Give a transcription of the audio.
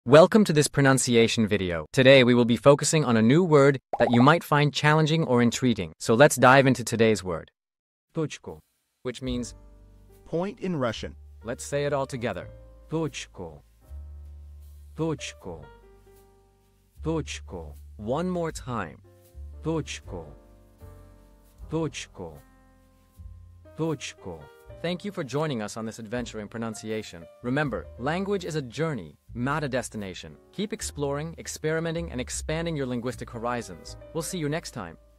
Welcome to this pronunciation video. Today we will be focusing on a new word that you might find challenging or intriguing. So let's dive into today's word. Точку, which means Point in Russian. let's say it all together. Точку. Точку. Точку. One more time. Точку. Точку. Точку. Thank you for joining us on this adventure in pronunciation. Remember, language is a journey, not a destination. Keep exploring, experimenting, and expanding your linguistic horizons. We'll see you next time.